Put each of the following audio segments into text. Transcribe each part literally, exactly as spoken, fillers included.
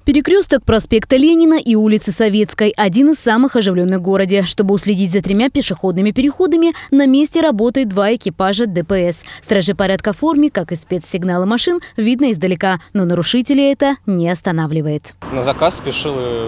Перекресток проспекта Ленина и улицы Советской – один из самых оживленных в городе. Чтобы уследить за тремя пешеходными переходами, на месте работает два экипажа Дэ Пэ Эс. Стражи порядка в форме, как и спецсигналы машин, видно издалека, но нарушителей это не останавливает. На заказ спешил и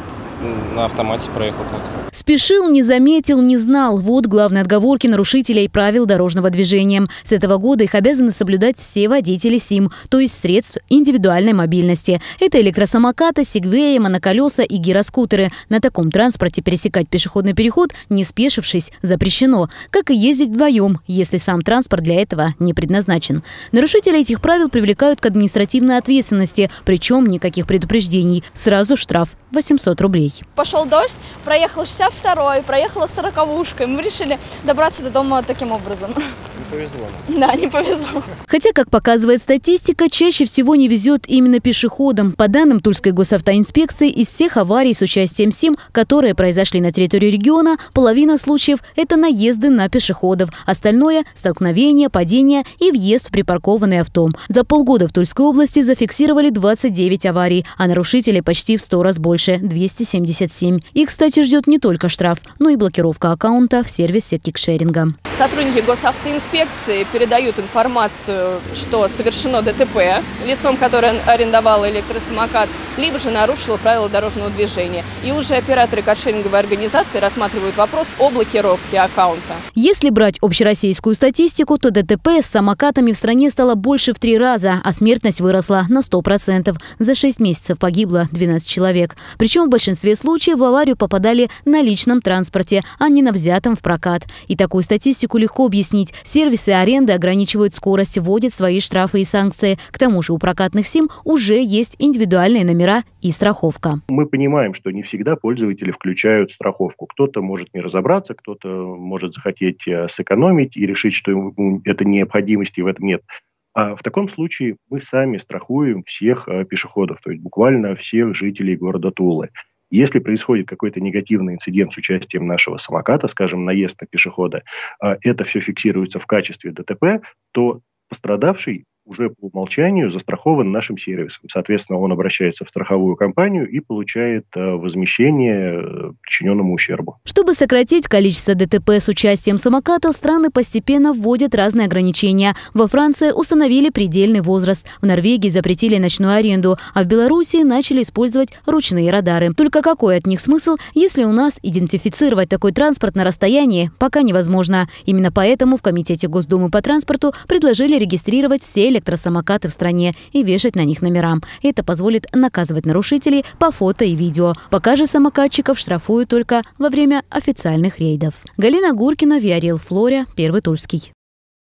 на автомате проехал так. Спешил, не заметил, не знал. Вот главные отговорки нарушителей правил дорожного движения. С этого года их обязаны соблюдать все водители СИМ, то есть средств индивидуальной мобильности. Это электросамокаты, сегвеи, моноколеса и гироскутеры. На таком транспорте пересекать пешеходный переход, не спешившись, запрещено. Как и ездить вдвоем, если сам транспорт для этого не предназначен. Нарушители этих правил привлекают к административной ответственности. Причем никаких предупреждений. Сразу штраф восемьсот рублей. Пошел дождь, проехал шестьдесят второй, проехала сороковушкой. Мы решили добраться до дома таким образом. Не повезло. Да, не повезло. Хотя, как показывает статистика, чаще всего не везет именно пешеходам. По данным Тульской госавтоинспекции, из всех аварий с участием СИМ, которые произошли на территории региона, половина случаев – это наезды на пешеходов. Остальное – столкновения, падения и въезд в припаркованный авто. За полгода в Тульской области зафиксировали двадцать девять аварий, а нарушителей почти в сто раз больше – двести семьдесят семь. И, кстати, ждет не только штраф, но и блокировка аккаунта в сервисе кикшеринга. Сотрудники госавтоинспекции передают информацию, что совершено Дэ Тэ Пэ лицом, которое арендовало электросамокат, либо же нарушило правила дорожного движения. И уже операторы каршеринговой организации рассматривают вопрос о блокировке аккаунта. Если брать общероссийскую статистику, то Дэ Тэ Пэ с самокатами в стране стало больше в три раза, а смертность выросла на сто процентов. За шесть месяцев погибло двенадцать человек. Причем в большинстве случаев в аварию попадали на личном транспорте, а не на взятом в прокат. И такую статистику легко объяснить. Сервисы аренды ограничивают скорость, вводят свои штрафы и санкции. К тому же у прокатных СИМ уже есть индивидуальные номера и страховка. Мы понимаем, что не всегда пользователи включают страховку. Кто-то может не разобраться, кто-то может захотеть сэкономить и решить, что ему это необходимости в этом нет. А в таком случае мы сами страхуем всех пешеходов, то есть буквально всех жителей города Тулы. Если происходит какой-то негативный инцидент с участием нашего самоката, скажем, наезд на пешехода, это все фиксируется в качестве Дэ Тэ Пэ, то пострадавший уже по умолчанию застрахован нашим сервисом. Соответственно, он обращается в страховую компанию и получает возмещение причиненному ущербу. Чтобы сократить количество Дэ Тэ Пэ с участием самокатов, страны постепенно вводят разные ограничения. Во Франции установили предельный возраст, в Норвегии запретили ночную аренду, а в Беларуси начали использовать ручные радары. Только какой от них смысл, если у нас идентифицировать такой транспорт на расстоянии пока невозможно. Именно поэтому в Комитете Госдумы по транспорту предложили регистрировать все электросамокаты в стране и вешать на них номера. Это позволит наказывать нарушителей по фото и видео. Пока же самокатчиков штрафуют только во время официальных рейдов. Галина Гуркина, Виарил Флоря, Первый Тульский.